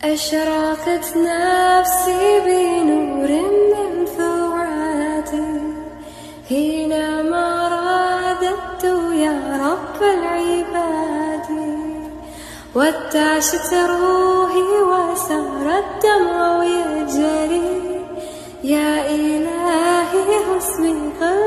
أشرقت نفسي بنور من ثراتي حينما رددت يا رب العباد، وارتعشت روحي وسار الدمع يجري، يا إلهي حسني